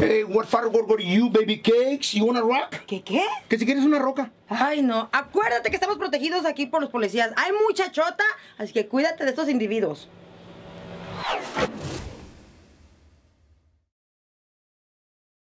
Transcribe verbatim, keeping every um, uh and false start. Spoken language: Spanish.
Hey, what far what are you, baby cakes? You want a rock? ¿Qué qué? Que si quieres una roca. Ay, no. Acuérdate que estamos protegidos aquí por los policías. Hay mucha chota, así que cuídate de estos individuos.